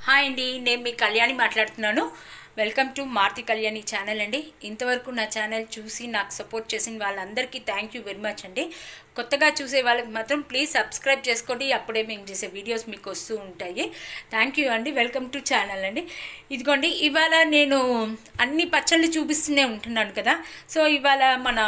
Hi అండి, నేను మీ కళ్యాణి మాట్లాడుతున్నాను. Welcome to Maruti Kalyani channel అండి. ఇంతవరకు నా ఛానల్ చూసి నాకు సపోర్ట్ చేసిన వాళ్ళందరికీ థ్యాంక్ యూ వెరీ మచ్ అండి. కొత్తగా చూసే వాళ్ళకి మాత్రం ప్లీజ్ సబ్స్క్రైబ్ చేసుకోండి, అప్పుడే మేము చేసే వీడియోస్ మీకు వస్తూ ఉంటాయి. థ్యాంక్ యూ అండి. వెల్కమ్ టు ఛానల్ అండి. ఇదిగోండి, ఇవాళ నేను అన్ని పచ్చళ్ళు చూపిస్తూనే ఉంటున్నాను కదా. సో ఇవాళ మన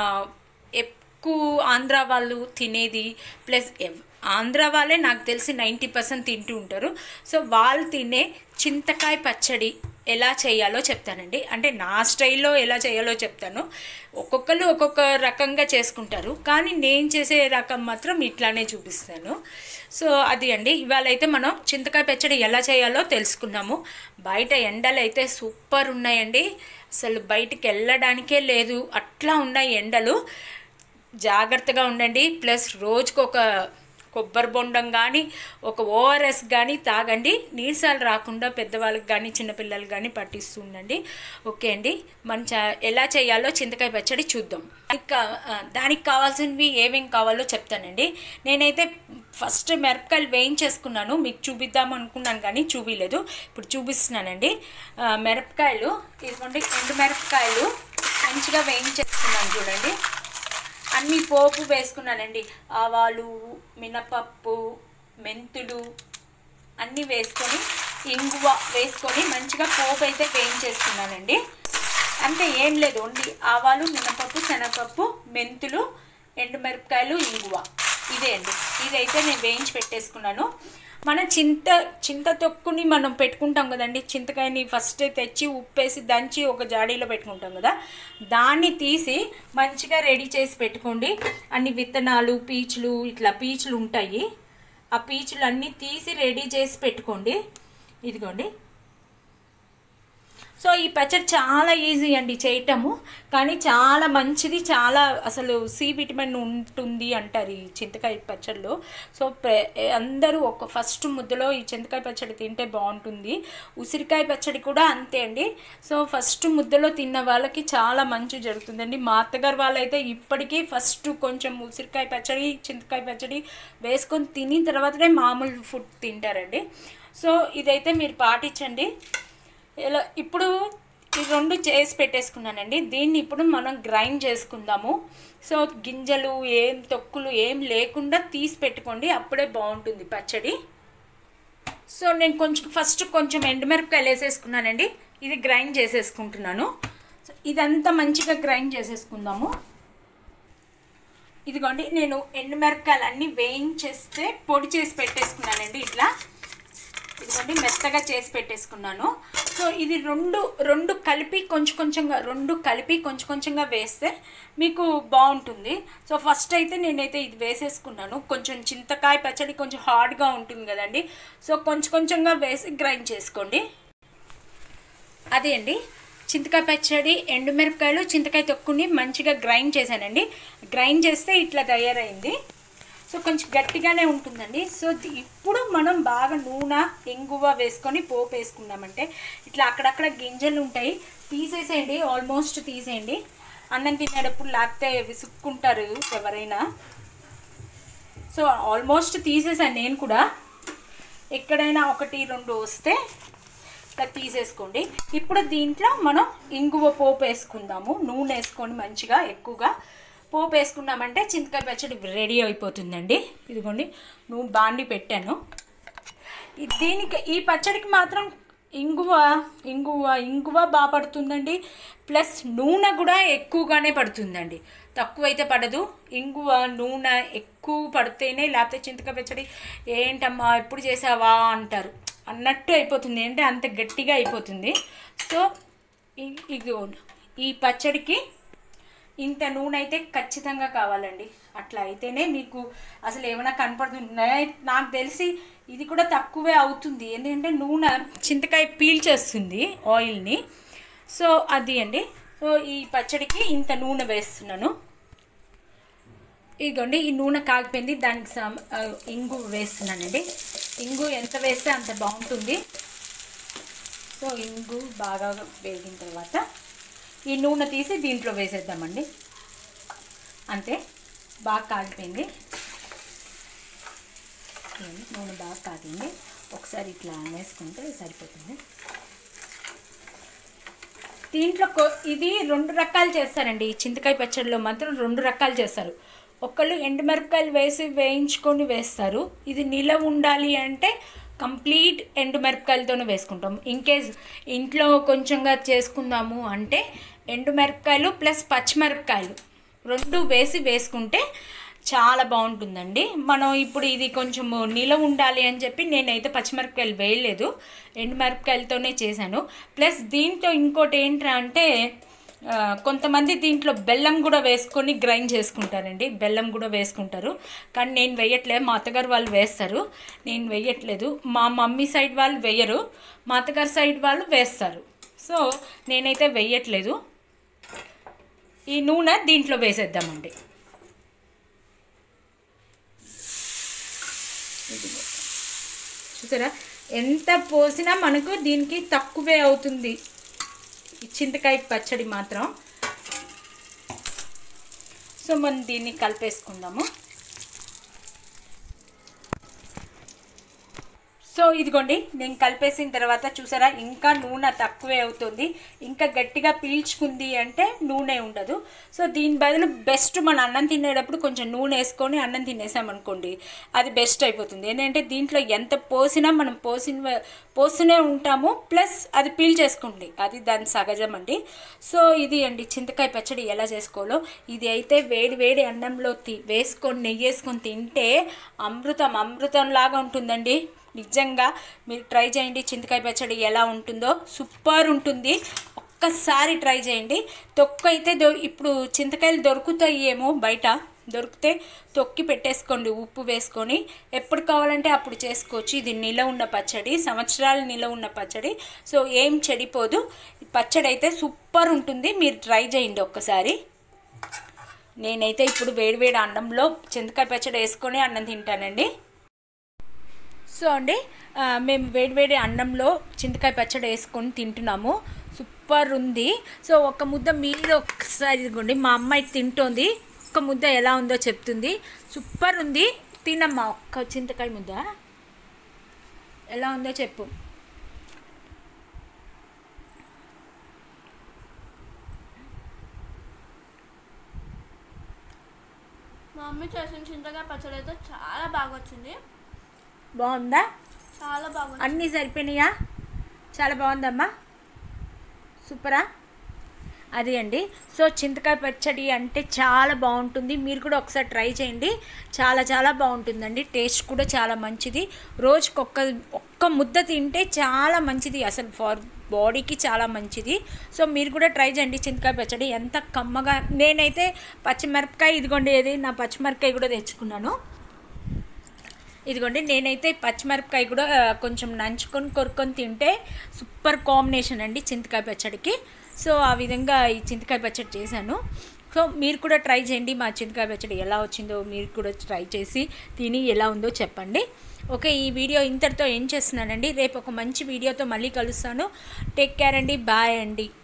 ఎక్కువ ఆంధ్ర వాళ్ళు తినేది ప్లస్ ఆంధ్ర వాళ్ళే నాకు తెలిసి 90% తింటూ ఉంటారు. సో వాళ్ళు తినే చింతకాయ పచ్చడి ఎలా చేయాలో చెప్తానండి. అంటే నా స్టైల్లో ఎలా చేయాలో చెప్తాను. ఒక్కొక్కరు ఒక్కొక్క రకంగా చేసుకుంటారు, కానీ నేను చేసే రకం మాత్రం ఇట్లానే చూపిస్తాను. సో అది అండి, ఇవాళ అయితే మనం చింతకాయ పచ్చడి ఎలా చేయాలో తెలుసుకున్నాము. బయట ఎండలు అయితే సూపర్ ఉన్నాయండి, అసలు బయటికి వెళ్ళడానికే లేదు, అట్లా ఉన్నాయి ఎండలు. జాగ్రత్తగా ఉండండి. ప్లస్ రోజుకు ఒక కొబ్బరి బొండం కానీ ఒక ఓఆర్ఎస్ కానీ తాగండి. నీరసాలు రాకుండా పెద్దవాళ్ళకి కానీ చిన్నపిల్లలకి కానీ పట్టిస్తూ ఉండండి. ఓకే అండి, మనం ఎలా చేయాలో చింతకాయ పచ్చడి చూద్దాం. దానికి కావాల్సినవి ఏమేమి కావాలో చెప్తానండి. నేనైతే ఫస్ట్ మిరపకాయలు వేయించేసుకున్నాను, మీకు చూపిద్దాం అనుకున్నాను కానీ చూపించలేదు. ఇప్పుడు చూపిస్తున్నానండి. మిరపకాయలు ఇదిగోండి, ఎండు మిరపకాయలు మంచిగా వేయించేసుకున్నాను చూడండి. అన్నీ పోపు వేసుకున్నానండి. ఆవాలు, మినపప్పు, మెంతులు అన్నీ వేసుకొని ఇంగువ వేసుకొని మంచిగా పోపు అయితే వేయించేసుకున్నానండి. అంతే, ఏం లేదు, ఓన్లీ ఆవాలు, మినపప్పు, శనగపప్పు, మెంతులు, ఎండుమిరపకాయలు, ఇంగువ, ఇదే అండి. ఇదైతే నేను వేయించి పెట్టేసుకున్నాను. మన చింత తొక్కుని మనం పెట్టుకుంటాం కదండి. చింతకాయని ఫస్ట్ తెచ్చి ఉప్పేసి దంచి ఒక జాడీలో పెట్టుకుంటాం కదా, దాన్ని తీసి మంచిగా రెడీ చేసి పెట్టుకోండి. అన్ని విత్తనాలు, పీచులు, ఇట్లా పీచులు ఉంటాయి, ఆ పీచులు అన్నీ తీసి రెడీ చేసి పెట్టుకోండి. ఇదిగోండి. సో ఈ పచ్చడి చాలా ఈజీ అండి చేయటము, కానీ చాలా మంచిది. చాలా అసలు సి విటమిన్ ఉంటుంది అంటారు ఈ చింతకాయ పచ్చడిలో. సో అందరూ ఒక ఫస్ట్ ముద్దలో ఈ చింతకాయ పచ్చడి తింటే బాగుంటుంది. ఉసిరికాయ పచ్చడి కూడా అంతే అండి. సో ఫస్ట్ ముద్దలో తిన్న వాళ్ళకి చాలా మంచి జరుగుతుందండి. మా అత్తగారు వాళ్ళైతే ఇప్పటికీ ఫస్ట్ కొంచెం ఉసిరికాయ పచ్చడి, చింతకాయ పచ్చడి వేసుకొని తిని తర్వాతనే మామూలు ఫుడ్ తింటారండి. సో ఇదైతే మీరు పాటించండి. ఇలా ఇప్పుడు ఈ రెండు చేసి పెట్టేసుకున్నానండి. దీన్ని ఇప్పుడు మనం గ్రైండ్ చేసుకుందాము. సో గింజలు ఏం తొక్కులు ఏం లేకుండా తీసి పెట్టుకోండి, అప్పుడే బాగుంటుంది పచ్చడి. సో నేను ఫస్ట్ కొంచెం ఎండుమిరపకాయలు వేసేసుకున్నానండి. ఇది గ్రైండ్ చేసేసుకుంటున్నాను. సో ఇదంతా మంచిగా గ్రైండ్ చేసేసుకుందాము. ఇదిగోండి, నేను ఎండుమిరపకాయలు అన్నీ వేయించేస్తే పొడి చేసి పెట్టేసుకున్నానండి. ఇట్లా ఇదిగోండి, మెత్తగా చేసి పెట్టేసుకున్నాను. సో ఇది రెండు కలిపి కొంచెం కొంచెంగా వేస్తే మీకు బాగుంటుంది. సో ఫస్ట్ అయితే నేనైతే ఇది వేసేసుకున్నాను. కొంచెం చింతకాయ పచ్చడి కొంచెం హార్డ్గా ఉంటుంది కదండి. సో కొంచెంగా వేసి గ్రైండ్ చేసుకోండి. అదే అండి, చింతకాయ పచ్చడి, ఎండుమిరపకాయలు, చింతకాయ తొక్కుని మంచిగా గ్రైండ్ చేశానండి. గ్రైండ్ చేస్తే ఇట్లా తయారైంది. సో కొంచెం గట్టిగానే ఉంటుందండి. సో ఇప్పుడు మనం బాగా నూనె, ఇంగువ వేసుకొని పోపు వేసుకున్నామంటే ఇట్లా అక్కడక్కడ గింజలు ఉంటాయి, తీసేసేయండి, ఆల్మోస్ట్ తీసేయండి. అన్నం తినేటప్పుడు లేకపోతే విసుక్కుంటారు ఎవరైనా. సో ఆల్మోస్ట్ తీసేసాను నేను కూడా. ఎక్కడైనా 1-2 వస్తే ఇట్లా తీసేసుకోండి. ఇప్పుడు దీంట్లో మనం ఇంగువ పోపు వేసుకుందాము. నూనె వేసుకొని మంచిగా ఎక్కువగా పోపు వేసుకున్నామంటే చింతకాయ పచ్చడి రెడీ అయిపోతుందండి. ఇదిగోండి, నూనె బాండి పెట్టాను. దీనికి ఈ పచ్చడికి మాత్రం ఇంగువ బాగా పడుతుందండి. ప్లస్ నూనె కూడా ఎక్కువగానే పడుతుందండి, తక్కువైతే పడదు. ఇంగువ నూనె ఎక్కువ పడితేనే, లేకపోతే చింతకాయ పచ్చడి ఏంటమ్మా ఎప్పుడు చేసావా అంటారు అన్నట్టు అయిపోతుంది, అంటే అంత గట్టిగా అయిపోతుంది. సో ఇదిగోండి, ఈ పచ్చడికి ఇంత నూనె అయితే ఖచ్చితంగా కావాలండి. అట్లా అయితేనే మీకు అసలు ఏమైనా కనపడుతుంది. నాకు తెలిసి ఇది కూడా తక్కువే అవుతుంది, ఎందుకంటే నూనె చింతకాయ పీల్చేస్తుంది ఆయిల్ని. సో అది అండి. సో ఈ పచ్చడికి ఇంత నూనె వేస్తున్నాను. ఇదిగోండి, ఈ నూనె కాగిపోయింది, దానికి ఇంగు వేస్తున్నానండి. ఇంగు ఎంత వేస్తే అంత బాగుంటుంది. సో ఇంగు బాగా వేగిన తర్వాత ఈ నూనె తీసి దీంట్లో వేసేద్దామండి. అంతే, బాగా కాగిపోయింది. నూనె బాగా కాగింది. ఒకసారి ఇట్లా వేసుకుంటే సరిపోతుంది. దీంట్లో ఇది 2 రకాలు చేస్తారండి. చింతకాయ పచ్చడిలో మాత్రం 2 రకాలు చేస్తారు. ఒకళ్ళు ఎండుమిరపకాయలు వేసి వేయించుకొని వేస్తారు. ఇది నిలవ ఉండాలి అంటే కంప్లీట్ ఎండుమిరపకాయలతోనే వేసుకుంటాం. ఇన్కేస్ ఇంట్లో కొంచెంగా చేసుకుందాము అంటే ఎండుమిరపకాయలు ప్లస్ పచ్చిమిరపకాయలు 2 వేసుకుంటే చాలా బాగుంటుందండి. మనం ఇప్పుడు ఇది కొంచెం నిలవ ఉండాలి అని చెప్పి నేనైతే పచ్చిమిరపకాయలు వేయలేదు, ఎండుమిరపకాయలతోనే చేశాను. ప్లస్ దీంట్లో ఇంకోటి ఏంటంటే కొంతమంది దీంట్లో బెల్లం కూడా వేసుకొని గ్రైండ్ చేసుకుంటారండి. బెల్లం కూడా వేసుకుంటారు, కానీ నేను వేయట్లేదు. మా అత్తగారు వాళ్ళు వేస్తారు, నేను వేయట్లేదు. మా మమ్మీ సైడ్ వాళ్ళు వేయరు, మా అత్తగారు సైడ్ వాళ్ళు వేస్తారు. సో నేనైతే వేయట్లేదు. ఈ నూనె దీంట్లో వేసేద్దామండి. చూసారా ఎంత పోసినా మనకు దీనికి తక్కువే అవుతుంది ఈ చింతకాయ పచ్చడి మాత్రం. సో మనం దీన్ని కలిపేసుకుందాము. సో ఇదిగోండి నేను కలిపేసిన తర్వాత చూసారా ఇంకా నూనె తక్కువే అవుతుంది. ఇంకా గట్టిగా పీల్చుకుంది అంటే నూనె ఉండదు. సో దీని బదులు బెస్ట్ మన అన్నం తినేటప్పుడు కొంచెం నూనె వేసుకొని అన్నం తినేసామనుకోండి, అది బెస్ట్ అయిపోతుంది. ఏంటంటే దీంట్లో ఎంత పోసినా మనం పోస్తూనే ఉంటాము, ప్లస్ అది పీల్చేసుకోండి, అది దాని సహజం అండి. సో ఇది అండి చింతకాయ పచ్చడి ఎలా చేసుకోవాలో. ఇది అయితే వేడి వేడి అన్నంలో వేసుకొని నెయ్యి వేసుకొని తింటే అమృతం లాగా ఉంటుందండి. నిజంగా మీరు ట్రై చేయండి. చింతకాయ పచ్చడి ఎలా ఉంటుందో సూపర్ ఉంటుంది, ఒక్కసారి ట్రై చేయండి. తొక్కు అయితే ఇప్పుడు చింతకాయలు దొరుకుతాయి ఏమో, బయట దొరికితే తొక్కి పెట్టేసుకోండి ఉప్పు వేసుకొని, ఎప్పుడు కావాలంటే అప్పుడు చేసుకోవచ్చు. ఇది నిలవ ఉన్న పచ్చడి, సంవత్సరాలు నిలవ ఉన్న పచ్చడి. సో ఏం చెడిపోదు, పచ్చడి అయితే సూపర్ ఉంటుంది. మీరు ట్రై చేయండి ఒక్కసారి. నేనైతే ఇప్పుడు వేడివేడి అన్నంలో చింతకాయ పచ్చడి వేసుకొని అన్నం తింటానండి. సో అండి మేము వేడివేడి అన్నంలో చింతకాయ పచ్చడి వేసుకొని తింటున్నాము, సూపర్ ఉంది. సో ఒక ముద్ద మీరు ఒకసారి ఇదిగోండి, మా అమ్మాయి తింటోంది, ఒక్క ముద్ద ఎలా ఉందో చెప్తుంది. సూపర్ ఉంది, తినమ్మా. ఒక్క చింతకాయ ముద్ద ఎలా ఉందో చెప్పు. మా మమ్మీ చేసిన చింతకాయ పచ్చడి అయితే చాలా బాగా వచ్చింది. బాగుందా? చాలా బాగుంది. అన్నీ సరిపోయినాయా? చాలా బాగుందమ్మా, సూపరా. అది అండి. సో చింతకాయ పచ్చడి అంటే చాలా బాగుంటుంది. మీరు కూడా ఒకసారి ట్రై చేయండి, చాలా చాలా బాగుంటుందండి. టేస్ట్ కూడా చాలా మంచిది. రోజుకి ఒక్క ముద్ద తింటే చాలా మంచిది, అసలు ఫర్ బాడీకి చాలా మంచిది. సో మీరు కూడా ట్రై చేయండి చింతకాయ పచ్చడి, ఎంత కమ్మగా. నేనైతే పచ్చిమిరపకాయ ఇదిగోండి, ఏది నా పచ్చిమిరపకాయ కూడా తెచ్చుకున్నాను. ఇదిగోండి నేనైతే పచ్చిమిరపకాయ కూడా కొంచెం నంచుకొని కొరుక్కొని తింటే సూపర్ కాంబినేషన్ అండి చింతకాయ పచ్చడికి. సో ఆ విధంగా ఈ చింతకాయ పచ్చడి చేశాను. సో మీరు కూడా ట్రై చేయండి. మా చింతకాయ పచ్చడి ఎలా వచ్చిందో మీరు కూడా ట్రై చేసి తిని ఎలా ఉందో చెప్పండి. ఓకే, ఈ వీడియో ఇంతటితో ఏం చేస్తున్నానండి. రేపు ఒక మంచి వీడియోతో మళ్ళీ కలుస్తాను. టేక్ కేర్ అండి, బాయ్ అండి.